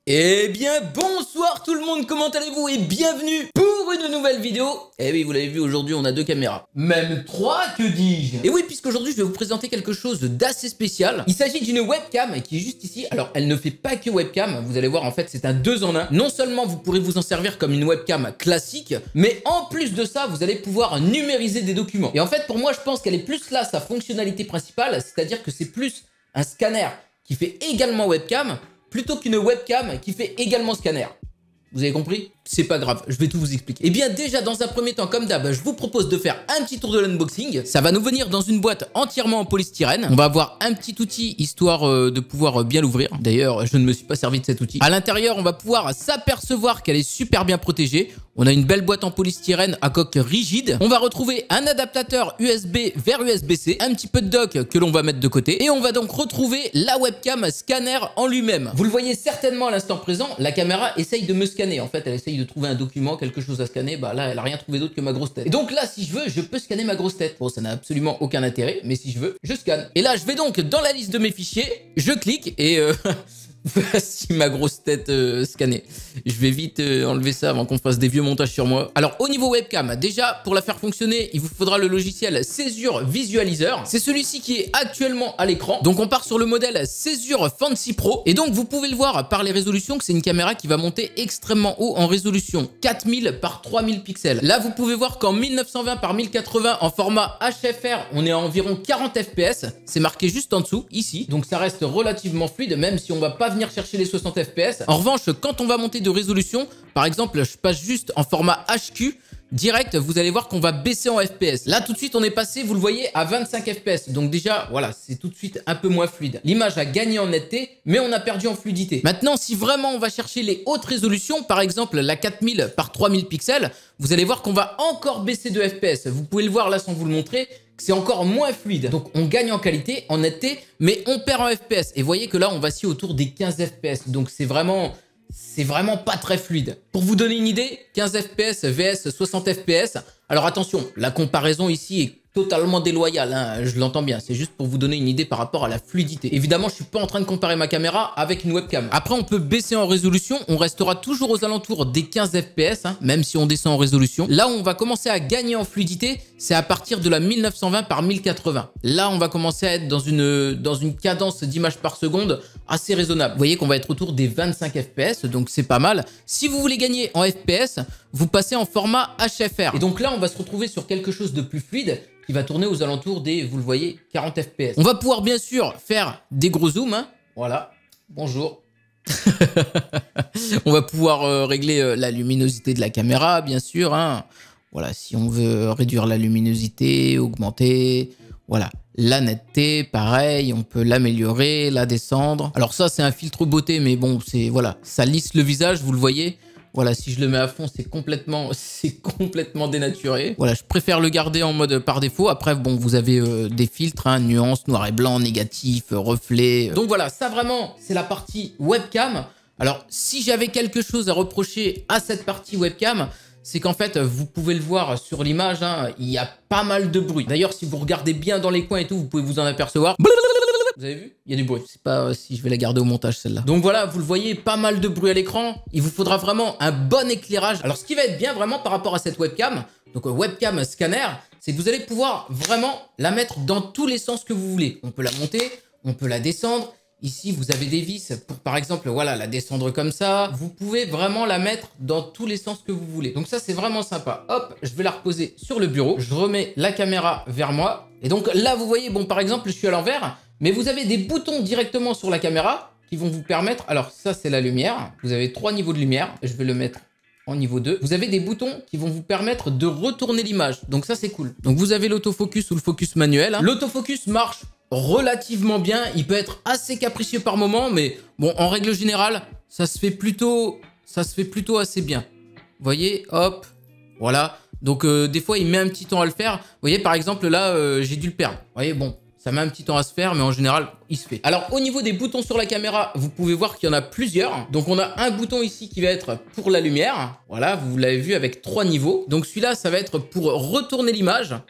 Eh bien bonsoir tout le monde, comment allez-vous et bienvenue pour une nouvelle vidéo. Eh oui, vous l'avez vu, aujourd'hui on a 2 caméras. Même 3, que dis-je. Et oui, puisqu'aujourd'hui je vais vous présenter quelque chose d'assez spécial. Il s'agit d'une webcam qui est juste ici. Alors elle ne fait pas que webcam, vous allez voir, en fait c'est un 2 en 1. Non seulement vous pourrez vous en servir comme une webcam classique, mais en plus de ça vous allez pouvoir numériser des documents. Et en fait pour moi je pense qu'elle est plus là sa fonctionnalité principale, c'est-à-dire que c'est plus un scanner qui fait également webcam plutôt qu'une webcam qui fait également scanner. Vous avez compris? C'est pas grave, je vais tout vous expliquer. Et bien déjà, dans un premier temps, comme d'hab, je vous propose de faire un petit tour de l'unboxing. Ça va nous venir dans une boîte entièrement en polystyrène. On va avoir un petit outil, histoire de pouvoir bien l'ouvrir. D'ailleurs, je ne me suis pas servi de cet outil. À l'intérieur, on va pouvoir s'apercevoir qu'elle est super bien protégée. On a une belle boîte en polystyrène à coque rigide. On va retrouver un adaptateur USB vers USB-C, un petit peu de dock que l'on va mettre de côté. Et on va donc retrouver la webcam scanner en lui-même. Vous le voyez certainement à l'instant présent, la caméra essaye de me scanner. En fait, elle essaye de trouver un document, quelque chose à scanner. Bah là, elle a rien trouvé d'autre que ma grosse tête. Et donc là, si je veux, je peux scanner ma grosse tête. Bon, ça n'a absolument aucun intérêt, mais si je veux, je scanne. Et là, je vais donc dans la liste de mes fichiers, je clique et... Voici ma grosse tête scannée. Je vais vite enlever ça avant qu'on fasse des vieux montages sur moi. Alors au niveau webcam, déjà pour la faire fonctionner, il vous faudra le logiciel Césure Visualizer. C'est celui-ci qui est actuellement à l'écran. Donc on part sur le modèle Césure Fancy Pro. Et donc vous pouvez le voir par les résolutions que c'est une caméra qui va monter extrêmement haut en résolution. 4000 par 3000 pixels. Là vous pouvez voir qu'en 1920 par 1080 en format HFR, on est à environ 40 fps. C'est marqué juste en dessous, ici. Donc ça reste relativement fluide, même si on va pas venir chercher les 60 fps. En revanche, quand on va monter de résolution, par exemple, je passe juste en format HQ, direct, vous allez voir qu'on va baisser en FPS. Là, tout de suite, on est passé, vous le voyez, à 25 fps. Donc déjà, voilà, c'est tout de suite un peu moins fluide. L'image a gagné en netteté, mais on a perdu en fluidité. Maintenant, si vraiment on va chercher les hautes résolutions, par exemple la 4000 par 3000 pixels, vous allez voir qu'on va encore baisser de FPS. Vous pouvez le voir là sans vous le montrer, c'est encore moins fluide. Donc on gagne en qualité, en netteté, mais on perd en FPS. Et vous voyez que là, on vacille autour des 15 FPS. Donc c'est vraiment pas très fluide. Pour vous donner une idée, 15 FPS vs 60 FPS. Alors attention, la comparaison ici est totalement déloyale, hein, je l'entends bien. C'est juste pour vous donner une idée par rapport à la fluidité. Évidemment, je suis pas en train de comparer ma caméra avec une webcam. Après, on peut baisser en résolution. On restera toujours aux alentours des 15 FPS, hein, même si on descend en résolution. Là où on va commencer à gagner en fluidité, c'est à partir de la 1920 par 1080. Là, on va commencer à être dans une cadence d'image par seconde assez raisonnable. Vous voyez qu'on va être autour des 25 FPS, donc c'est pas mal. Si vous voulez gagner en FPS, vous passez en format HFR. Et donc là, on va se retrouver sur quelque chose de plus fluide qui va tourner aux alentours des, vous le voyez, 40 fps. On va pouvoir bien sûr faire des gros zooms, hein. Voilà, bonjour. On va pouvoir régler la luminosité de la caméra, bien sûr, hein. Voilà, si on veut réduire la luminosité, augmenter, voilà. La netteté, pareil, on peut l'améliorer, la descendre. Alors ça, c'est un filtre beauté, mais bon, c'est, voilà, ça lisse le visage, vous le voyez. Voilà, si je le mets à fond, c'est complètement dénaturé. Voilà, je préfère le garder en mode par défaut. Après, bon, vous avez des filtres, hein, nuances, noir et blanc, négatif, reflet. Donc voilà, ça vraiment, c'est la partie webcam. Alors, si j'avais quelque chose à reprocher à cette partie webcam, c'est qu'en fait, vous pouvez le voir sur l'image, hein, il y a pas mal de bruit. D'ailleurs, si vous regardez bien dans les coins et tout, vous pouvez vous en apercevoir. Vous avez vu? Il y a du bruit. Je sais pas si je vais la garder au montage celle-là. Donc voilà, vous le voyez, pas mal de bruit à l'écran. Il vous faudra vraiment un bon éclairage. Alors ce qui va être bien vraiment par rapport à cette webcam, donc webcam scanner, c'est que vous allez pouvoir vraiment la mettre dans tous les sens que vous voulez. On peut la monter, on peut la descendre. Ici, vous avez des vis pour, par exemple, voilà, la descendre comme ça. Vous pouvez vraiment la mettre dans tous les sens que vous voulez. Donc ça, c'est vraiment sympa. Hop, je vais la reposer sur le bureau. Je remets la caméra vers moi. Et donc là, vous voyez, bon, par exemple, je suis à l'envers. Mais vous avez des boutons directement sur la caméra qui vont vous permettre... Alors ça, c'est la lumière. Vous avez 3 niveaux de lumière. Je vais le mettre en niveau 2. Vous avez des boutons qui vont vous permettre de retourner l'image. Donc ça, c'est cool. Donc vous avez l'autofocus ou le focus manuel, hein. L'autofocus marche relativement bien. Il peut être assez capricieux par moment, mais bon, en règle générale, ça se fait plutôt assez bien. Vous voyez, hop, voilà. Donc des fois, il met un petit temps à le faire. Vous voyez, par exemple, là, j'ai dû le perdre. Vous voyez, bon... Ça met un petit temps à se faire, mais en général, il se fait. Alors, au niveau des boutons sur la caméra, vous pouvez voir qu'il y en a plusieurs. Donc, on a un bouton ici qui va être pour la lumière. Voilà, vous l'avez vu avec 3 niveaux. Donc, celui-là, ça va être pour retourner l'image.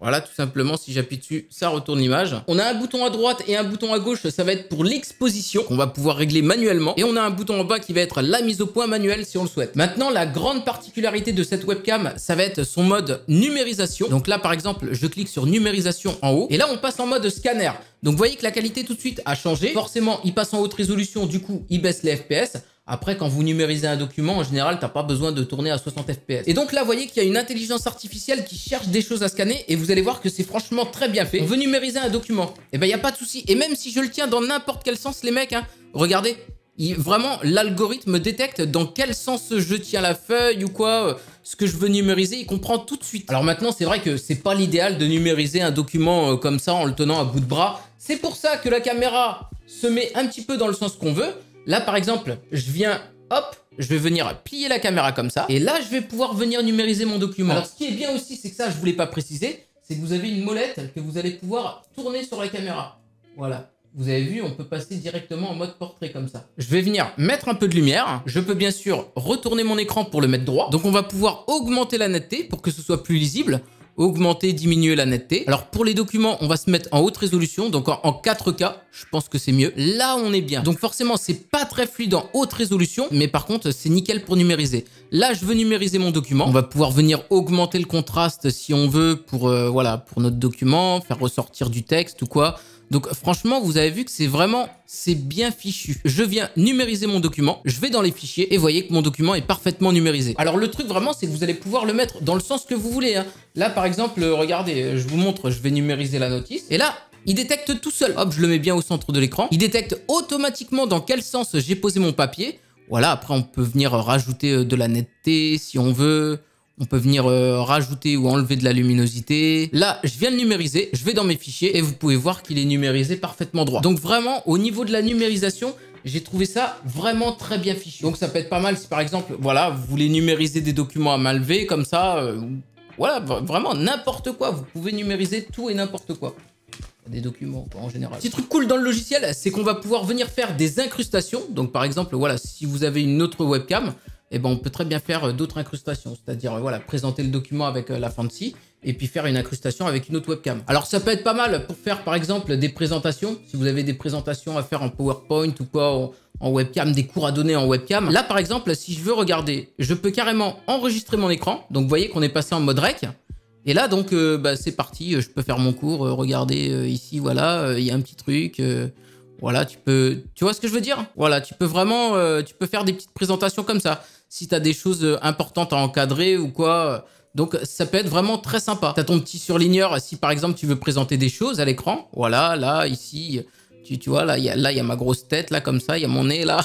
Voilà, tout simplement, si j'appuie dessus, ça retourne l'image. On a un bouton à droite et un bouton à gauche, ça va être pour l'exposition, qu'on va pouvoir régler manuellement. Et on a un bouton en bas qui va être la mise au point manuelle si on le souhaite. Maintenant, la grande particularité de cette webcam, ça va être son mode numérisation. Donc là, par exemple, je clique sur numérisation en haut. Et là, on passe en mode scanner. Donc vous voyez que la qualité tout de suite a changé. Forcément, il passe en haute résolution, du coup, il baisse les FPS. Après, quand vous numérisez un document, en général, t'as pas besoin de tourner à 60 FPS. Et donc là, vous voyez qu'il y a une intelligence artificielle qui cherche des choses à scanner et vous allez voir que c'est franchement très bien fait. On veut numériser un document. Et ben, il n'y a pas de souci. Et même si je le tiens dans n'importe quel sens, les mecs, hein, regardez, vraiment, l'algorithme détecte dans quel sens je tiens la feuille ou quoi, ce que je veux numériser, il comprend tout de suite. Alors maintenant, c'est vrai que c'est pas l'idéal de numériser un document comme ça en le tenant à bout de bras. C'est pour ça que la caméra se met un petit peu dans le sens qu'on veut. Là, par exemple, je viens, hop, je vais venir plier la caméra comme ça. Et là, je vais pouvoir venir numériser mon document. Alors, ce qui est bien aussi, c'est que ça, je voulais pas préciser, c'est que vous avez une molette que vous allez pouvoir tourner sur la caméra. Voilà. Vous avez vu, on peut passer directement en mode portrait comme ça. Je vais venir mettre un peu de lumière. Je peux bien sûr retourner mon écran pour le mettre droit. Donc, on va pouvoir augmenter la netteté pour que ce soit plus lisible. Augmenter, diminuer la netteté. Alors pour les documents, on va se mettre en haute résolution, donc en 4K, je pense que c'est mieux. Là, on est bien. Donc forcément, c'est pas très fluide en haute résolution, mais par contre, c'est nickel pour numériser. Là, je veux numériser mon document. On va pouvoir venir augmenter le contraste si on veut pour, voilà, pour notre document, faire ressortir du texte ou quoi. Donc franchement, vous avez vu que c'est bien fichu. Je viens numériser mon document, je vais dans les fichiers et vous voyez que mon document est parfaitement numérisé. Alors le truc vraiment, c'est que vous allez pouvoir le mettre dans le sens que vous voulez, hein. Là par exemple, regardez, je vous montre, je vais numériser la notice. Et là, il détecte tout seul. Hop, je le mets bien au centre de l'écran. Il détecte automatiquement dans quel sens j'ai posé mon papier. Voilà, après on peut venir rajouter de la netteté si on veut. On peut venir rajouter ou enlever de la luminosité. Là, je viens de numériser, je vais dans mes fichiers et vous pouvez voir qu'il est numérisé parfaitement droit. Donc vraiment, au niveau de la numérisation, j'ai trouvé ça vraiment très bien fichu. Donc ça peut être pas mal si par exemple, voilà, vous voulez numériser des documents à main levée comme ça. Voilà, vraiment n'importe quoi. Vous pouvez numériser tout et n'importe quoi. Des documents en général. Petit truc cool dans le logiciel, c'est qu'on va pouvoir venir faire des incrustations. Donc par exemple, voilà, si vous avez une autre webcam, eh ben, on peut très bien faire d'autres incrustations, c'est-à-dire voilà, présenter le document avec la fancy et puis faire une incrustation avec une autre webcam. Alors ça peut être pas mal pour faire par exemple des présentations, si vous avez des présentations à faire en PowerPoint ou quoi, en webcam, des cours à donner en webcam. Là par exemple, si je veux regarder, je peux carrément enregistrer mon écran, donc vous voyez qu'on est passé en mode rec. Et là donc bah, c'est parti, je peux faire mon cours, regardez ici, voilà, il y a un petit truc... Voilà, tu vois ce que je veux dire? Voilà, tu peux vraiment, tu peux faire des petites présentations comme ça. Si tu as des choses importantes à encadrer ou quoi. Donc, ça peut être vraiment très sympa. Tu as ton petit surligneur si, par exemple, tu veux présenter des choses à l'écran. Voilà, là, ici, tu vois, là, il y a ma grosse tête, là, comme ça. Il y a mon nez, là.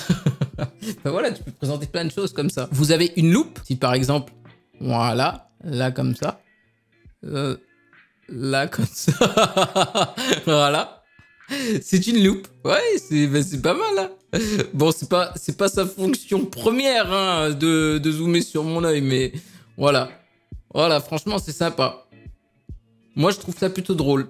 Ben voilà, tu peux présenter plein de choses comme ça. Vous avez une loupe. Si, par exemple, voilà, là, comme ça. Là, comme ça. Voilà. C'est une loupe. Ouais, c'est pas mal. Hein. Bon, c'est pas sa fonction première hein, de zoomer sur mon œil, mais voilà. Voilà, franchement, c'est sympa. Moi, je trouve ça plutôt drôle.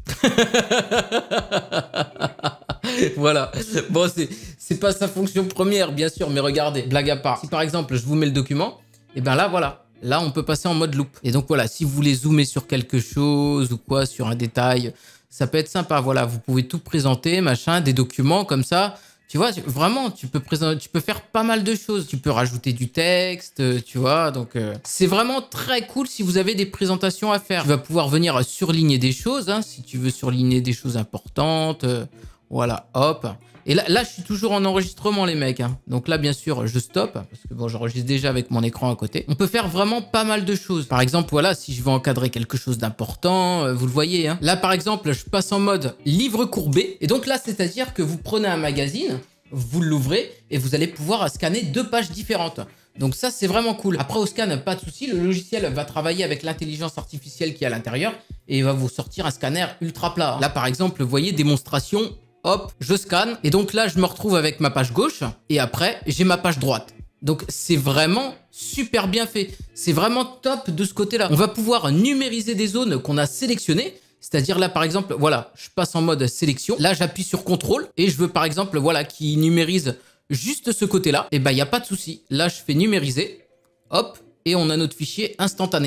Voilà. Bon, c'est pas sa fonction première, bien sûr, mais regardez, blague à part. Si par exemple, je vous mets le document, et ben là, voilà. Là, on peut passer en mode loupe. Et donc voilà, si vous voulez zoomer sur quelque chose ou quoi, sur un détail... Ça peut être sympa, voilà, vous pouvez tout présenter, machin, des documents comme ça. Tu vois, vraiment, tu peux faire pas mal de choses. Tu peux rajouter du texte, tu vois. Donc, c'est vraiment très cool si vous avez des présentations à faire. Tu vas pouvoir venir surligner des choses, hein, si tu veux surligner des choses importantes. Voilà, hop. Et là, je suis toujours en enregistrement, les mecs. Hein. Donc là, bien sûr, je stoppe. Parce que bon, j'enregistre déjà avec mon écran à côté. On peut faire vraiment pas mal de choses. Par exemple, voilà, si je veux encadrer quelque chose d'important, vous le voyez. Hein. Là, par exemple, je passe en mode livre courbé. Et donc là, c'est-à-dire que vous prenez un magazine, vous l'ouvrez et vous allez pouvoir scanner 2 pages différentes. Donc ça, c'est vraiment cool. Après, au scan, pas de souci. Le logiciel va travailler avec l'intelligence artificielle qui est à l'intérieur et il va vous sortir un scanner ultra plat. Là, par exemple, vous voyez, démonstration... Hop, je scanne. Et donc là, je me retrouve avec ma page gauche. Et après, j'ai ma page droite. Donc, c'est vraiment super bien fait. C'est vraiment top de ce côté-là. On va pouvoir numériser des zones qu'on a sélectionnées. C'est-à-dire là, par exemple, voilà, je passe en mode sélection. Là, j'appuie sur contrôle. Et je veux, par exemple, voilà, qui numérise juste ce côté-là. Et ben, il n'y a pas de souci. Là, je fais numériser. Hop. Et on a notre fichier instantané.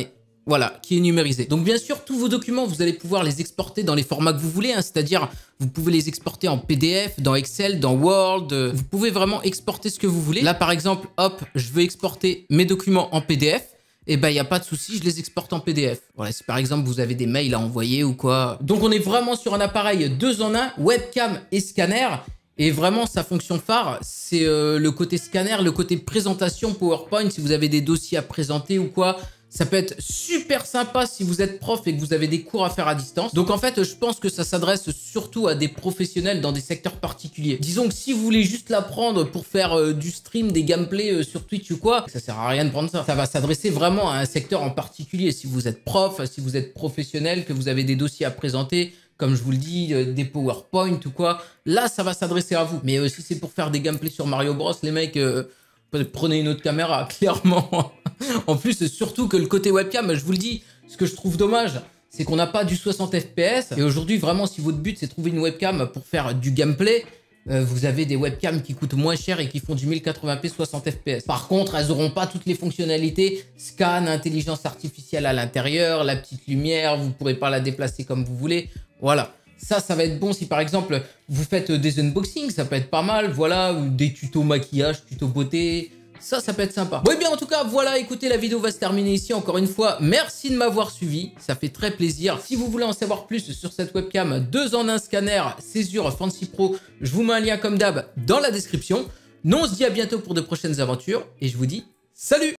Voilà, qui est numérisé. Donc bien sûr, tous vos documents, vous allez pouvoir les exporter dans les formats que vous voulez, hein, c'est-à-dire vous pouvez les exporter en PDF, dans Excel, dans Word, vous pouvez vraiment exporter ce que vous voulez. Là par exemple, hop, je veux exporter mes documents en PDF, et ben il n'y a pas de souci, je les exporte en PDF. Voilà, si par exemple vous avez des mails à envoyer ou quoi. Donc on est vraiment sur un appareil 2 en 1, webcam et scanner. Et vraiment, sa fonction phare, c'est le côté scanner, le côté présentation PowerPoint, si vous avez des dossiers à présenter ou quoi. Ça peut être super sympa si vous êtes prof et que vous avez des cours à faire à distance. Donc en fait, je pense que ça s'adresse surtout à des professionnels dans des secteurs particuliers. Disons que si vous voulez juste l'apprendre pour faire du stream, des gameplays sur Twitch ou quoi, ça sert à rien de prendre ça. Ça va s'adresser vraiment à un secteur en particulier. Si vous êtes prof, si vous êtes professionnel, que vous avez des dossiers à présenter, comme je vous le dis, des PowerPoint ou quoi, là ça va s'adresser à vous. Mais si c'est pour faire des gameplays sur Mario Bros, les mecs, prenez une autre caméra, clairement. En plus, surtout que le côté webcam, je vous le dis, ce que je trouve dommage, c'est qu'on n'a pas du 60 fps. Et aujourd'hui, vraiment, si votre but c'est de trouver une webcam pour faire du gameplay, vous avez des webcams qui coûtent moins cher et qui font du 1080p 60 fps. Par contre, elles n'auront pas toutes les fonctionnalités, scan, intelligence artificielle à l'intérieur, la petite lumière, vous ne pourrez pas la déplacer comme vous voulez. Voilà. Ça va être bon si par exemple vous faites des unboxings, ça peut être pas mal, voilà, ou des tutos maquillage, tutos beauté, ça peut être sympa. Bon et bien en tout cas, voilà, écoutez, la vidéo va se terminer ici. Encore une fois, merci de m'avoir suivi, ça fait très plaisir. Si vous voulez en savoir plus sur cette webcam 2 en 1 scanner Césure Fancy Pro, je vous mets un lien comme d'hab dans la description. Nous on se dit à bientôt pour de prochaines aventures et je vous dis salut!